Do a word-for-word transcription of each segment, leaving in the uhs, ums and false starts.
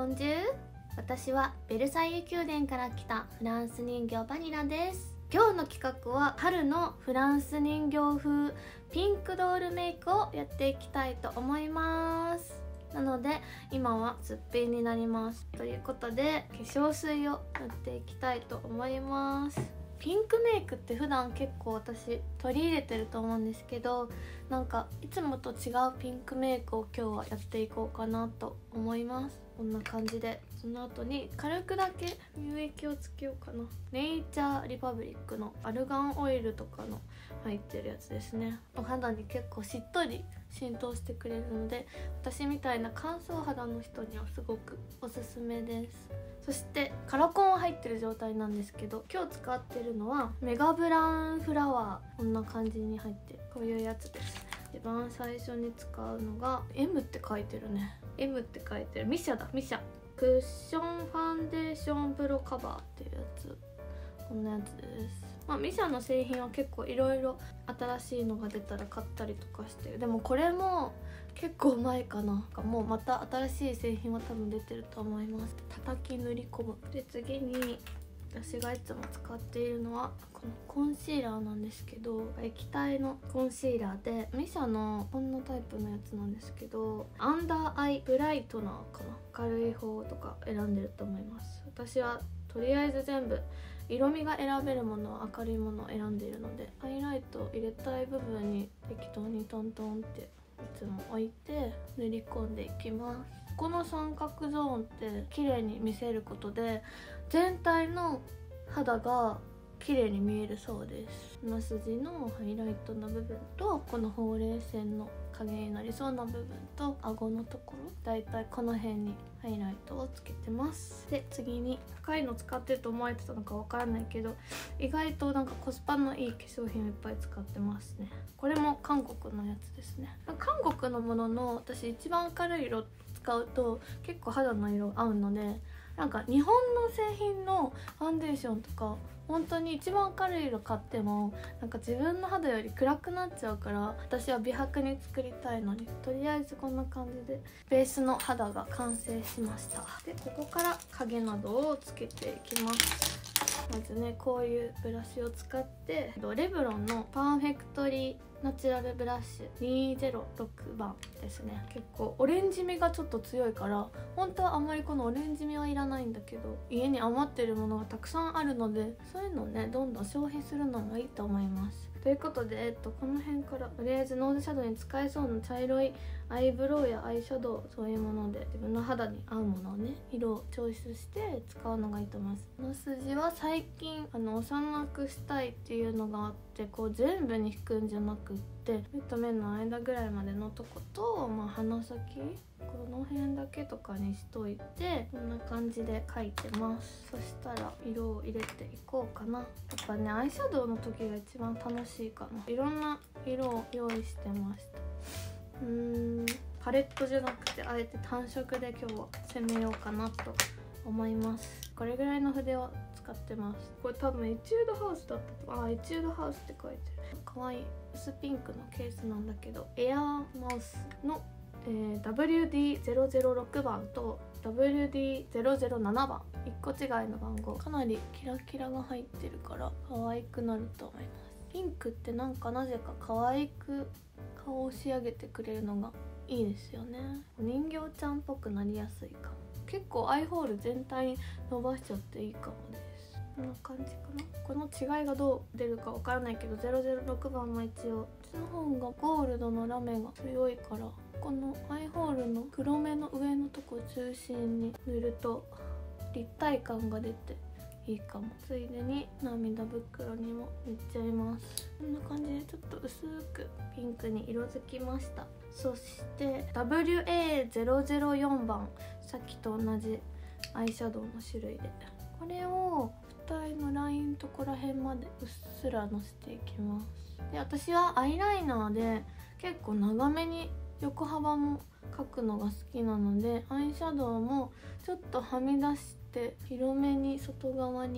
ボンジュール。私はベルサイユ宮殿から来たフランス人形バニラです。今日の企画は春のフランス人形風ピンクドールメイクをやっていきたいと思います。なので今はすっぴんになりますということで、化粧水を塗っていきたいと思います。ピンクメイクって普段結構私取り入れてると思うんですけど、なんかいつもと違うピンクメイクを今日はやっていこうかなと思います。こんな感じで、その後に軽くだけ乳液をつけようかな。ネイチャーリパブリックのアルガンオイルとかの入ってるやつですね。お肌に結構しっとり浸透してくれるので、私みたいな乾燥肌の人にはすごくおすすめです。そしてカラコンは入ってる状態なんですけど、今日使ってるのはメガブラウンフラワー。こんな感じに入ってる、こういうやつです。一番最初に使うのが エム って書いてるね。 エム って書いてるミシャだ。ミシャクッションファンデーションプロカバーっていうやつ。こんなやつです。まあ、ミシャの製品は結構いろいろ新しいのが出たら買ったりとかして、でもこれも結構前かな。もうまた新しい製品は多分出てると思います。叩き塗り込む。で次に私がいつも使っているのはこのコンシーラーなんですけど、液体のコンシーラーでミシャのこんなタイプのやつなんですけど、アンダーアイブライトナーかな、軽い方とか選んでると思います。私はとりあえず全部色味が選べるものは明るいものを選んでいるので、ハイライトを入れたい部分に適当にトントンっていつも置いて塗り込んでいきます。この三角ゾーンって綺麗に見せることで全体の肌が綺麗に見えるそうです。鼻筋のハイライトの部分と、このほうれい線の影になりそうな部分と顎のところ、だいたいこの辺にハイライトをつけてます。で次に高いの使ってると思われてたのかわからないけど、意外となんかコスパのいい化粧品をいっぱい使ってますね。これも韓国のやつですね。韓国のものの私一番明るい色使うと結構肌の色合うので、なんか日本の製品のファンデーションとか本当に一番明るい色買ってもなんか自分の肌より暗くなっちゃうから、私は美白に作りたいのに、とりあえずこんな感じでベースの肌が完成しました。でここから影などをつけていきます。まずね、こういうブラシを使ってレブロンのパーフェクトリーナチュラルブラッシュにひゃくろくばんですね。結構オレンジ味がちょっと強いから、本当はあんまりこのオレンジ味はいらないんだけど、家に余ってるものがたくさんあるので、そういうのをねどんどん消費するのもいいと思います。ということで、えっと、この辺からとりあえずノーズシャドウに使えそうな茶色いアイブロウやアイシャドウ、そういうもので自分の肌に合うものをね、色をチョイスして使うのがいいと思います。鼻筋は最近あの幼くしたいっていうのがあって、こう全部に引くんじゃなくって、目と目の間ぐらいまでのとこと、まあ、鼻先この辺だけとかにしといて、こんな感じで描いてます。そしたら色を入れていこうかな。やっぱね、アイシャドウの時が一番楽しいかな。いろんな色を用意してました。うーんパレットじゃなくてあえて単色で今日は攻めようかなと思います。これぐらいの筆を使ってます。これ多分エチュードハウスだったと。あ、エチュードハウスって書いてる。かわいい薄ピンクのケースなんだけど、エアーマウスの、えー、ダブリューディーゼロゼロろく 番と ダブリューディーゼロゼロなな 番、いっこ違いの番号。かなりキラキラが入ってるから可愛くなると思います。ピンクってなんかなぜか可愛く顔を仕上げてくれるのがいいですよね。人形ちゃんっぽくなりやすいかも。結構アイホール全体に伸ばしちゃっていいかもです。こんな感じかな。この違いがどう出るかわからないけど、ゼロゼロろくばんも一応こっちの方がゴールドのラメが強いから、このアイホールの黒目の上のとこ中心に塗ると立体感が出ていいかも。ついでに涙袋にも塗っちゃいます。こんな感じでちょっと薄くピンクに色づきました。そして ダブリューエーゼロゼロよん 番、さっきと同じアイシャドウの種類で、これを二重のラインとこら辺までうっすらのせていきます。で私はアイライナーで結構長めに横幅も描くのが好きなので、アイシャドウもちょっとはみ出して広めに外側に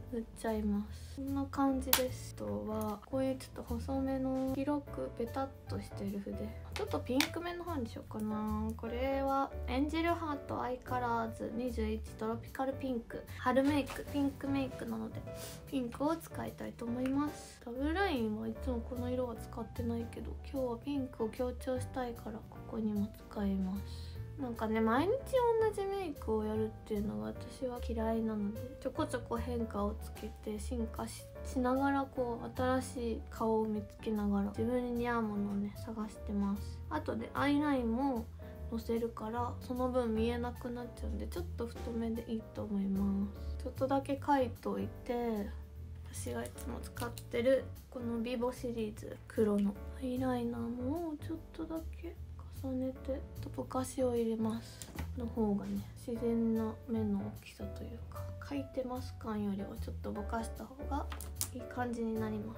塗っちゃいます。こんな感じです。あとはこういうちょっと細めの広くペタッとしてる筆、ちょっとピンクめの方にしようかな。これはエンジェルハートアイカラーズにじゅういちトロピカルピンク、春メイク、ピンクメイクなのでピンクを使いたいと思います。ダブルラインはいつもこの色は使ってないけど、今日はピンクを強調したいからここにも使います。なんかね、毎日同じメイクをやるっていうのが私は嫌いなので、ちょこちょこ変化をつけて進化 し, しながらこう新しい顔を見つけながら自分に似合うものをね探してます。あとでアイラインものせるからその分見えなくなっちゃうんで、ちょっと太めでいいと思います。ちょっとだけ描いといて、私がいつも使ってるこのビボシリーズ黒のアイライナーもちょっとだけ重ねてとぼかしを入れますの方がね、自然な目の大きさというか、描いてます感よりはちょっとぼかした方がいい感じになります。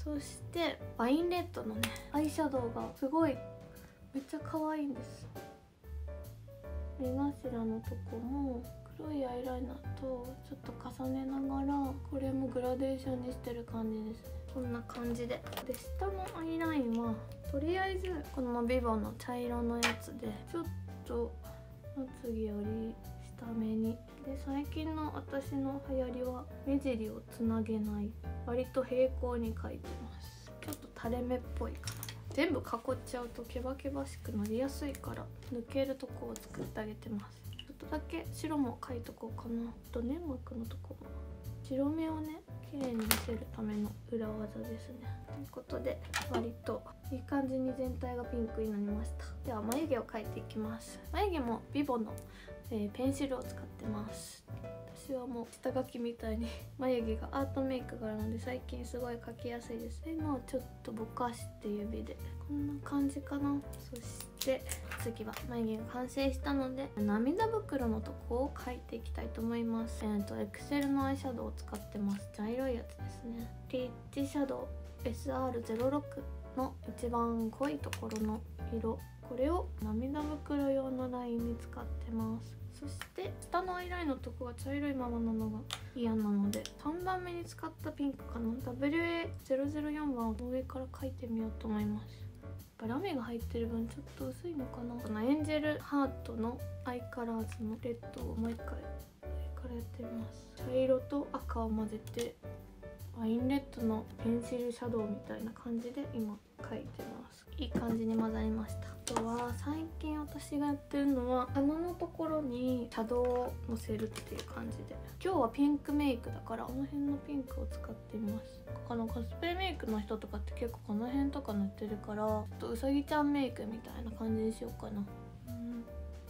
そしてワインレッドのねアイシャドウがすごいめっちゃ可愛いんです。目頭のとこも黒いアイライナーとちょっと重ねながら、これもグラデーションにしてる感じですね。こんな感じで、で下のアイラインはとりあえずこのビボの茶色のやつでちょっとまつげより下目に、で最近の私の流行りは目尻をつなげない、割と平行に描いてます。ちょっと垂れ目っぽいかな。全部囲っちゃうとケバケバしくなりやすいから抜けるとこを作ってあげてます。ちょっとだけ白も描いとこうかな。あと粘膜のとこも白目をね綺麗に見せるための裏技ですね。ということで割といい感じに全体がピンクになりました。では眉毛を描いていきます。眉毛もビボの、えー、ペンシルを使ってます。私はもう下書きみたいに眉毛がアートメイクがあるので最近すごい描きやすいです。で今はちょっとぼかして指でこんな感じかな。そして次は眉毛が完成したので涙袋のとこを描いていきたいと思います。えーとエクセルのアイシャドウを使ってます。茶色いやつですね。リッチシャドウ エスアールゼロろく の一番濃いところの色、これを涙袋用のラインに使ってます。そして下のアイラインのとこが茶色いままなのが嫌なのでさんばんめに使ったピンクかな、 ダブリューエーゼロゼロよん 番を上から描いてみようと思います。ラメが入ってる分ちょっと薄いのかな。このエンジェルハートのアイカラーズのレッドをもう一回上からやってみます。茶色と赤を混ぜてワインレッドのペンシルシャドウみたいな感じで今描いてます。いい感じに混ざりました。あとは最近私がやってるのは鼻のところにシャドウをのせるっていう感じで、今日はピンクメイクだからこの辺のピンクを使ってみます。あのコスプレメイクの人とかって結構この辺とか塗ってるから、ちょっとうさぎちゃんメイクみたいな感じにしようかな。うん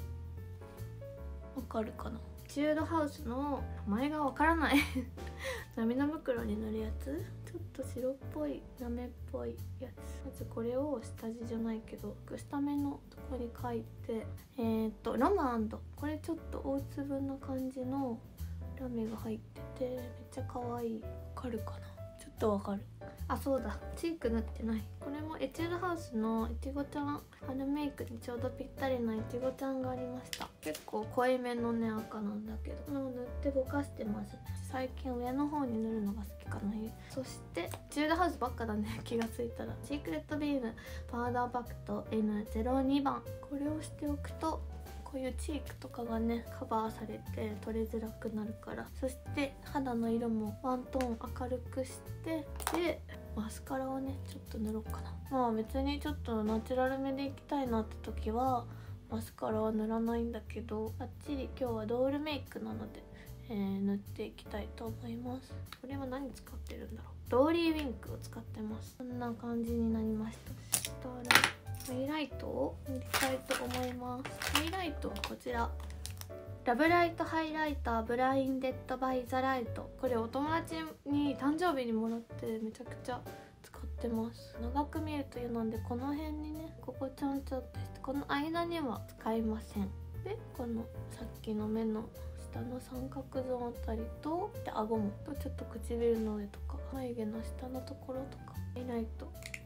わかるかな。チュードハウスの名前がわからない涙袋に塗るやつ、ちょっと白っぽいラメっぽいやつ。まずこれを下地じゃないけど下目のとこに描いて、えー、っとラム&これちょっと大粒な感じのラメが入っててめっちゃ可愛い。わかるかな。ちょっとわかる。あ、そうだ、チーク塗ってない。これもエチュードハウスのいちごちゃん、春メイクにちょうどぴったりないちごちゃんがありました。結構濃いめのね赤なんだけど、塗ってぼかしてますね。最近上の方に塗るのが好きかな。そしてエチュードハウスばっかだね気がついたら。シークレットビームパウダーパクト エムゼロに 番、これをしておくとこういうチークとかがねカバーされて取れづらくなるから。そして肌の色もワントーン明るくして、でマスカラをねちょっと塗ろうかな。まあ別にちょっとナチュラルめでいきたいなって時はマスカラは塗らないんだけど、バッチリ今日はドールメイクなので、えー、塗っていきたいと思います。これは何使ってるんだろう。ドーリーウィンクを使ってます。こんな感じになりました。そしたらハイライトを塗りたいと思います。ハイライトはこちらラブライトハイライターブラインデッドバイザライト。これお友達に誕生日にもらってめちゃくちゃ使ってます。長く見えるというのでこの辺にねここちょんちょんってしてこの間には使いません。でこのさっきの目の下の三角ゾーンあたりとで顎もとちょっと唇の上とか眉毛の下のところとかハイライト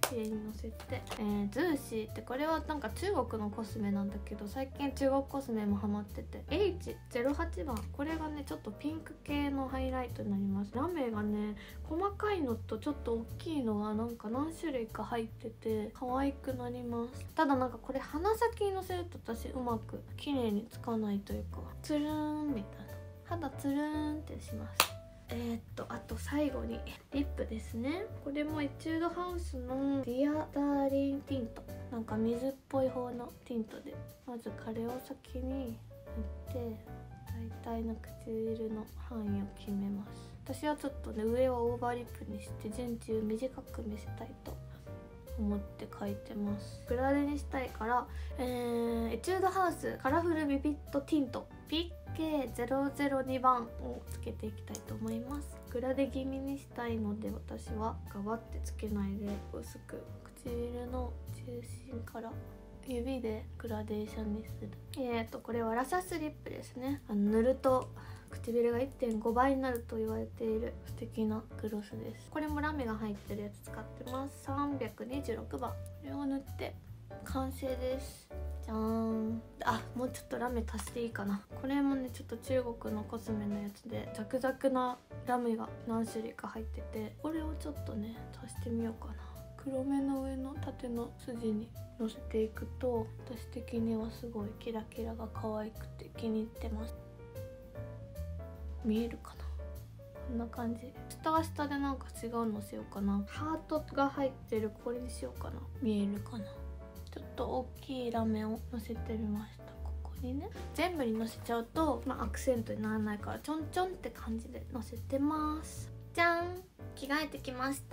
綺麗にのせて、えー、ズーシーってこれはなんか中国のコスメなんだけど、最近中国コスメもハマってて エイチゼロはち 番、これがねちょっとピンク系のハイライトになります。ラメがね細かいのとちょっと大きいのがなんか何種類か入ってて可愛くなります。ただなんかこれ鼻先にのせると私うまく綺麗につかないというか、つるーんみたいな、肌つるーんってします。えー、っとあと最後にリップですね。これもエチュードハウスのディアダーリンティント、なんか水っぽい方のティントで、まずこれを先に塗って大体の唇の範囲を決めます。私はちょっとね上をオーバーリップにして全中短く見せたいと思って描いてます。グラデにしたいから、えー、エチュードハウスカラフルビビットティント ピーケーゼロゼロに 番をつけていきたいと思います。グラデ気味にしたいので私はガバってつけないで薄く唇の中心から指でグラデーションにする。えーとこれはラシャスリップですね。あの塗ると唇が いってんご 倍になると言われている素敵なグロスです。これもラメが入ってるやつ使ってます。さんびゃくにじゅうろくばん、これを塗って完成です。じゃーん。あ、もうちょっとラメ足していいかな。これもねちょっと中国のコスメのやつでザクザクなラメが何種類か入ってて、これをちょっとね足してみようかな。黒目の上の縦の筋にのせていくと私的にはすごいキラキラが可愛くて気に入ってます。見えるかな、こんな感じ。下は下でなんか違うのしようかな。ハートが入ってるこれにしようかな。見えるかな。ちょっと大きいラメをのせてみました。ここにね全部にのせちゃうと、まあ、アクセントにならないからちょんちょんって感じでのせてます。じゃん、着替えてきました。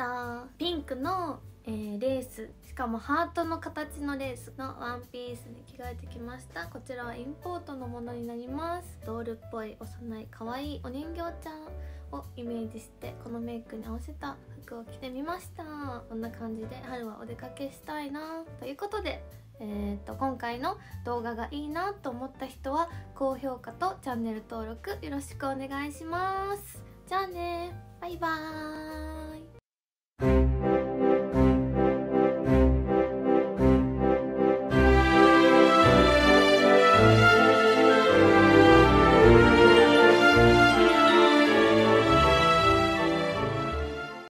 ピンクのえー、レース、しかもハートの形のレースのワンピースに着替えてきました。こちらはインポートのものになります。ドールっぽい幼い可愛いお人形ちゃんをイメージしてこのメイクに合わせた服を着てみました。こんな感じで春はお出かけしたいなということで、えー、と今回の動画がいいなと思った人は高評価とチャンネル登録よろしくお願いします。じゃあね、バイバーイ。